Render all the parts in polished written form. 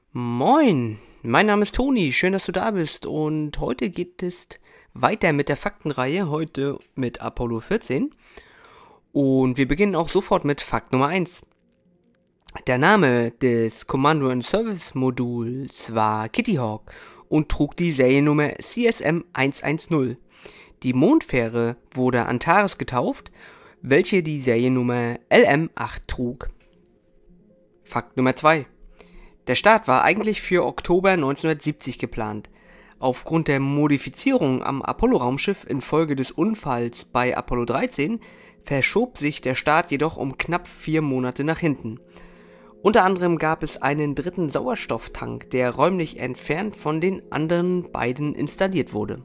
Moin, mein Name ist Toni, schön, dass du da bist und heute geht es weiter mit der Faktenreihe, heute mit Apollo 14 und wir beginnen auch sofort mit Fakt Nummer 1. Der Name des Commando and Service Moduls war Kitty Hawk und trug die Seriennummer CSM 110. Die Mondfähre wurde Antares getauft, welche die Seriennummer LM8 trug. Fakt Nummer 2. Der Start war eigentlich für Oktober 1970 geplant. Aufgrund der Modifizierung am Apollo-Raumschiff infolge des Unfalls bei Apollo 13 verschob sich der Start jedoch um knapp 4 Monate nach hinten. Unter anderem gab es einen dritten Sauerstofftank, der räumlich entfernt von den anderen beiden installiert wurde.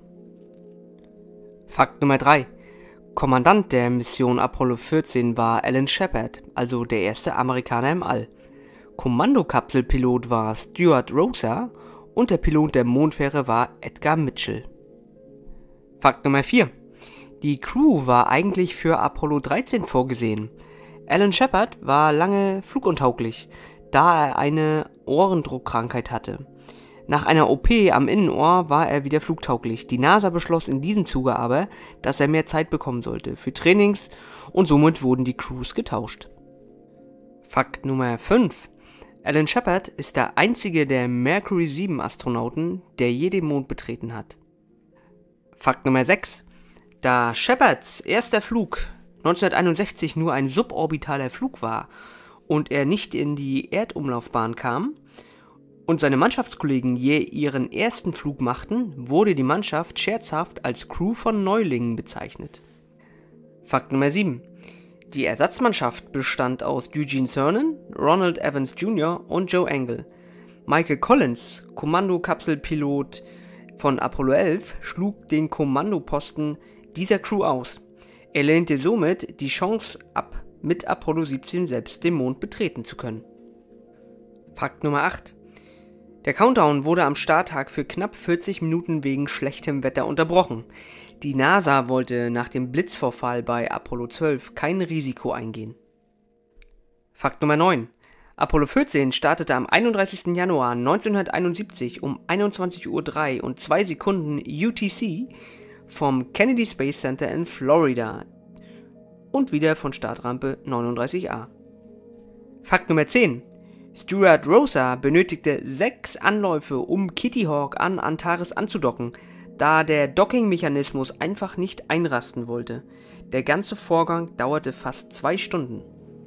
Fakt Nummer 3. Kommandant der Mission Apollo 14 war Alan Shepard, also der erste Amerikaner im All. Kommandokapselpilot war Stuart Roosa und der Pilot der Mondfähre war Edgar Mitchell. Fakt Nummer 4. Die Crew war eigentlich für Apollo 13 vorgesehen. Alan Shepard war lange fluguntauglich, da er eine Ohrendruckkrankheit hatte. Nach einer OP am Innenohr war er wieder flugtauglich. Die NASA beschloss in diesem Zuge aber, dass er mehr Zeit bekommen sollte für Trainings und somit wurden die Crews getauscht. Fakt Nummer 5. Alan Shepard ist der einzige der Mercury 7 Astronauten, der je den Mond betreten hat. Fakt Nummer 6. Da Shepards erster Flug 1961 nur ein suborbitaler Flug war und er nicht in die Erdumlaufbahn kam und seine Mannschaftskollegen je ihren ersten Flug machten, wurde die Mannschaft scherzhaft als Crew von Neulingen bezeichnet. Fakt Nummer 7. Die Ersatzmannschaft bestand aus Eugene Cernan, Ronald Evans Jr. und Joe Engle. Michael Collins, Kommandokapselpilot von Apollo 11, schlug den Kommandoposten dieser Crew aus. Er lehnte somit die Chance ab, mit Apollo 17 selbst den Mond betreten zu können. Fakt Nummer 8. Der Countdown wurde am Starttag für knapp 40 Minuten wegen schlechtem Wetter unterbrochen. Die NASA wollte nach dem Blitzvorfall bei Apollo 12 kein Risiko eingehen. Fakt Nummer 9. Apollo 14 startete am 31. Januar 1971 um 21:03 und 2 Sekunden UTC vom Kennedy Space Center in Florida und wieder von Startrampe 39A. Fakt Nummer 10. Stuart Roosa benötigte 6 Anläufe, um Kitty Hawk an Antares anzudocken, da der Docking-Mechanismus einfach nicht einrasten wollte. Der ganze Vorgang dauerte fast 2 Stunden.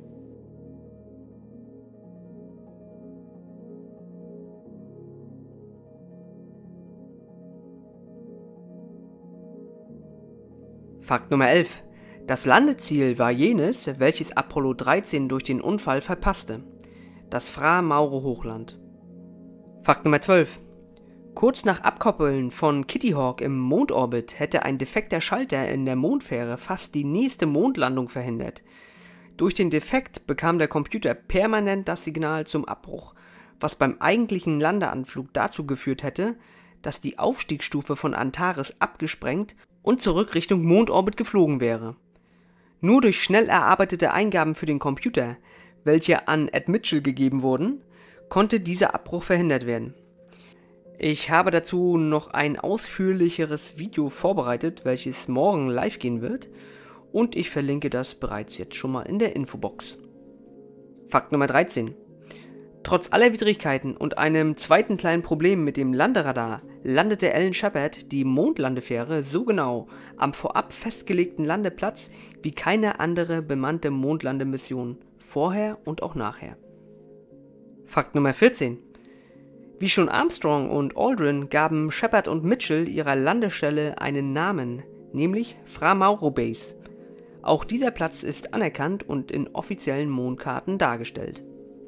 Fakt Nummer 11. Das Landeziel war jenes, welches Apollo 13 durch den Unfall verpasste. Das Fra Mauro Hochland. Fakt Nummer 12. Kurz nach Abkoppeln von Kitty Hawk im Mondorbit hätte ein defekter Schalter in der Mondfähre fast die nächste Mondlandung verhindert. Durch den Defekt bekam der Computer permanent das Signal zum Abbruch, was beim eigentlichen Landeanflug dazu geführt hätte, dass die Aufstiegsstufe von Antares abgesprengt und zurück Richtung Mondorbit geflogen wäre. Nur durch schnell erarbeitete Eingaben für den Computer, welche an Ed Mitchell gegeben wurden, konnte dieser Abbruch verhindert werden. Ich habe dazu noch ein ausführlicheres Video vorbereitet, welches morgen live gehen wird, und ich verlinke das bereits jetzt schon mal in der Infobox. Fakt Nummer 13. Trotz aller Widrigkeiten und einem zweiten kleinen Problem mit dem Landeradar landete Alan Shepard die Mondlandefähre so genau am vorab festgelegten Landeplatz wie keine andere bemannte Mondlandemission, vorher und auch nachher. Fakt Nummer 14. Wie schon Armstrong und Aldrin gaben Shepard und Mitchell ihrer Landestelle einen Namen, nämlich Fra Mauro Base. Auch dieser Platz ist anerkannt und in offiziellen Mondkarten dargestellt.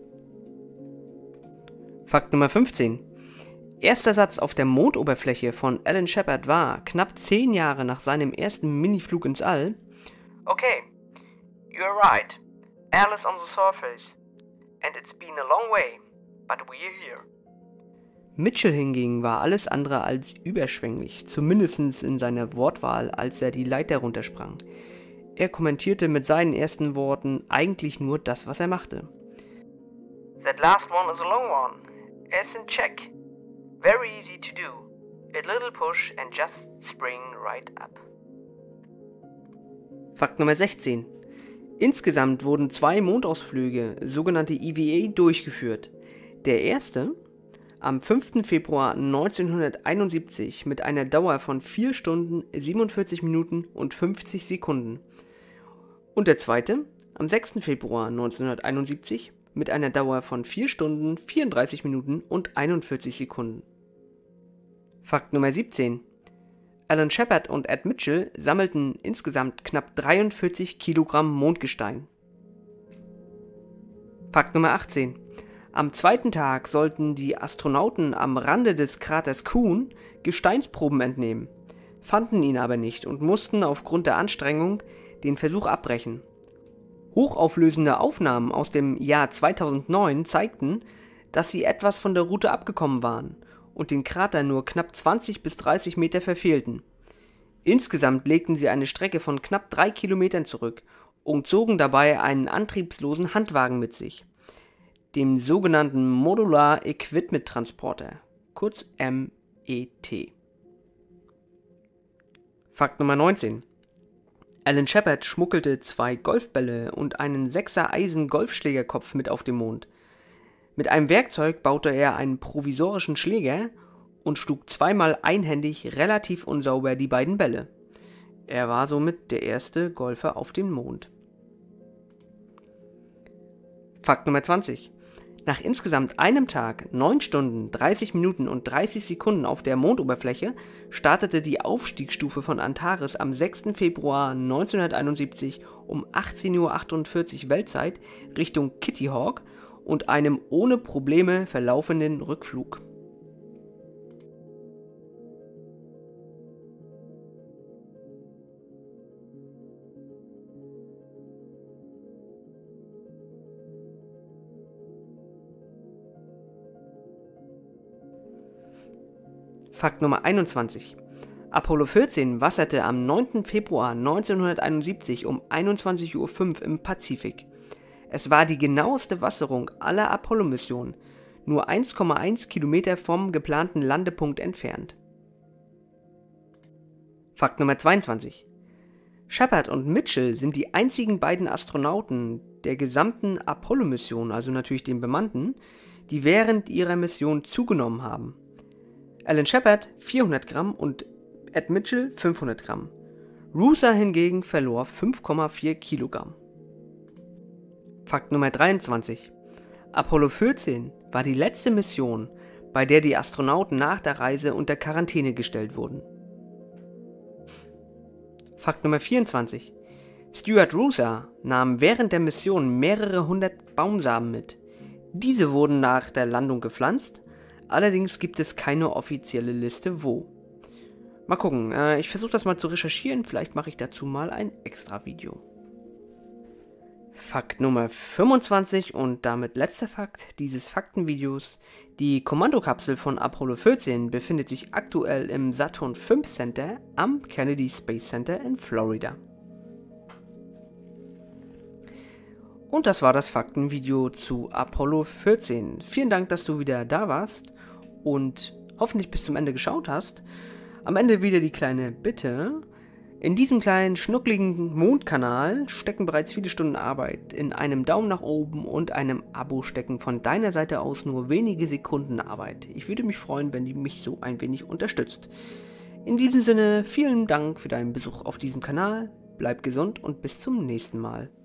Fakt Nummer 15. Erster Satz auf der Mondoberfläche von Alan Shepard war, knapp 10 Jahre nach seinem ersten Miniflug ins All: Okay, you're right. Al is on the surface. And it's been a long way, but we're here. Mitchell hingegen war alles andere als überschwänglich, zumindest in seiner Wortwahl, als er die Leiter runtersprang. Er kommentierte mit seinen ersten Worten eigentlich nur das, was er machte. That last one is a long one. S in check. Very easy to do. A little push and just spring right up. Fakt Nummer 16. Insgesamt wurden 2 Mondausflüge, sogenannte EVA, durchgeführt. Der erste am 5. Februar 1971 mit einer Dauer von 4 Stunden, 47 Minuten und 50 Sekunden. Und der zweite am 6. Februar 1971 mit einer Dauer von 4 Stunden, 34 Minuten und 41 Sekunden. Fakt Nummer 17. Alan Shepard und Ed Mitchell sammelten insgesamt knapp 43 Kilogramm Mondgestein. Fakt Nummer 18. Am zweiten Tag sollten die Astronauten am Rande des Kraters Kuhn Gesteinsproben entnehmen, fanden ihn aber nicht und mussten aufgrund der Anstrengung den Versuch abbrechen. Hochauflösende Aufnahmen aus dem Jahr 2009 zeigten, dass sie etwas von der Route abgekommen waren und den Krater nur knapp 20 bis 30 Meter verfehlten. Insgesamt legten sie eine Strecke von knapp 3 Kilometern zurück und zogen dabei einen antriebslosen Handwagen mit sich, dem sogenannten Modular Equipment Transporter, kurz MET. Fakt Nummer 19. Alan Shepard schmuggelte 2 Golfbälle und einen 6er Eisen-Golfschlägerkopf mit auf den Mond. Mit einem Werkzeug baute er einen provisorischen Schläger und schlug 2-mal einhändig relativ unsauber die beiden Bälle. Er war somit der erste Golfer auf dem Mond. Fakt Nummer 20. Nach insgesamt einem Tag, 9 Stunden, 30 Minuten und 30 Sekunden auf der Mondoberfläche startete die Aufstiegsstufe von Antares am 6. Februar 1971 um 18:48 Uhr Weltzeit Richtung Kitty Hawk und einem ohne Probleme verlaufenden Rückflug. Fakt Nummer 21. Apollo 14 wasserte am 9. Februar 1971 um 21:05 Uhr im Pazifik. Es war die genaueste Wasserung aller Apollo-Missionen, nur 1,1 Kilometer vom geplanten Landepunkt entfernt. Fakt Nummer 22. Shepard und Mitchell sind die einzigen beiden Astronauten der gesamten Apollo-Mission, also natürlich den bemannten, die während ihrer Mission zugenommen haben. Alan Shepard 400 Gramm und Ed Mitchell 500 Gramm. Roosa hingegen verlor 5,4 Kilogramm. Fakt Nummer 23. Apollo 14 war die letzte Mission, bei der die Astronauten nach der Reise unter Quarantäne gestellt wurden. Fakt Nummer 24. Stuart Roosa nahm während der Mission mehrere hundert Baumsamen mit. Diese wurden nach der Landung gepflanzt. Allerdings gibt es keine offizielle Liste wo. Mal gucken, ich versuche das mal zu recherchieren, vielleicht mache ich dazu mal ein extra Video. Fakt Nummer 25 und damit letzter Fakt dieses Faktenvideos. Die Kommandokapsel von Apollo 14 befindet sich aktuell im Saturn V Center am Kennedy Space Center in Florida. Und das war das Faktenvideo zu Apollo 14. Vielen Dank, dass du wieder da warst und hoffentlich bis zum Ende geschaut hast. Am Ende wieder die kleine Bitte. In diesem kleinen, schnuckligen Mondkanal stecken bereits viele Stunden Arbeit. In einem Daumen nach oben und einem Abo stecken von deiner Seite aus nur wenige Sekunden Arbeit. Ich würde mich freuen, wenn du mich so ein wenig unterstützt. In diesem Sinne, vielen Dank für deinen Besuch auf diesem Kanal. Bleib gesund und bis zum nächsten Mal.